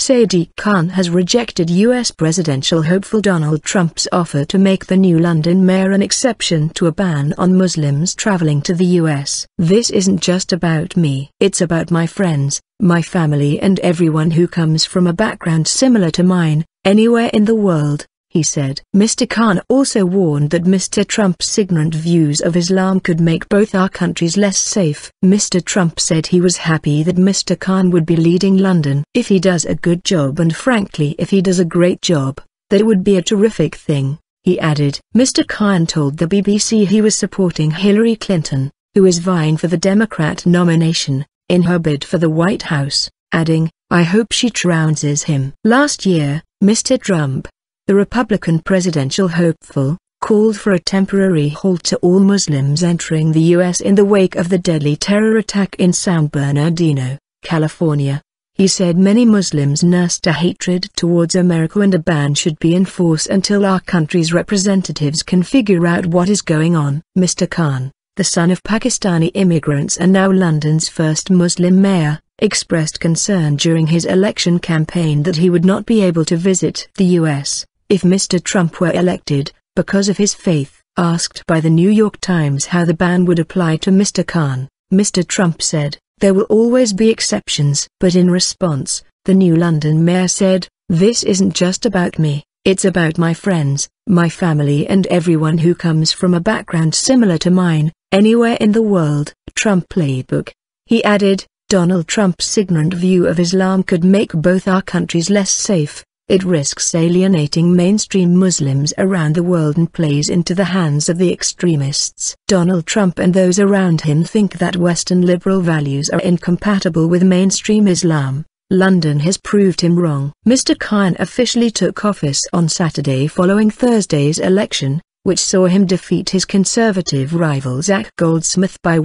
Sadiq Khan has rejected U.S. presidential hopeful Donald Trump's offer to make the new London mayor an exception to a ban on Muslims traveling to the U.S. "This isn't just about me. It's about my friends, my family and everyone who comes from a background similar to mine, anywhere in the world," he said. Mr. Khan also warned that Mr. Trump's ignorant views of Islam could make both our countries less safe. Mr. Trump said he was happy that Mr. Khan would be leading London if he does a good job, and frankly if he does a great job, that it would be a terrific thing, he added. Mr. Khan told the BBC he was supporting Hillary Clinton, who is vying for the Democrat nomination, in her bid for the White House, adding, "I hope she trounces him." Last year, Mr. Trump, the Republican presidential hopeful, called for a temporary halt to all Muslims entering the U.S. in the wake of the deadly terror attack in San Bernardino, California. He said many Muslims nursed a hatred towards America and a ban should be enforced until our country's representatives can figure out what is going on. Mr. Khan, the son of Pakistani immigrants and now London's first Muslim mayor, expressed concern during his election campaign that he would not be able to visit the U.S. if Mr. Trump were elected, because of his faith. Asked by the New York Times how the ban would apply to Mr. Khan, Mr. Trump said, "There will always be exceptions." But in response, the new London mayor said, "This isn't just about me, it's about my friends, my family and everyone who comes from a background similar to mine, anywhere in the world." Trump playbook. He added, "Donald Trump's ignorant view of Islam could make both our countries less safe. It risks alienating mainstream Muslims around the world and plays into the hands of the extremists." Donald Trump and those around him think that Western liberal values are incompatible with mainstream Islam. London has proved him wrong. Mr. Khan officially took office on Saturday following Thursday's election, which saw him defeat his conservative rival Zach Goldsmith by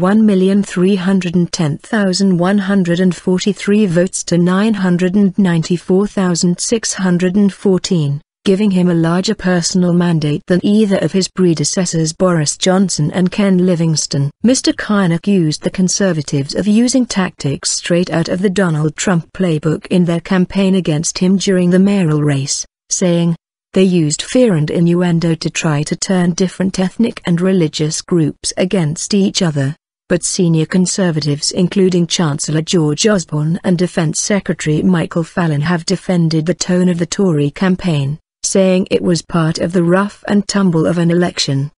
1,310,143 votes to 994,614, giving him a larger personal mandate than either of his predecessors Boris Johnson and Ken Livingstone. Mr. Khan accused the Conservatives of using tactics straight out of the Donald Trump playbook in their campaign against him during the mayoral race, saying, "They used fear and innuendo to try to turn different ethnic and religious groups against each other." But senior conservatives including Chancellor George Osborne and Defense Secretary Michael Fallon have defended the tone of the Tory campaign, saying it was part of the rough and tumble of an election.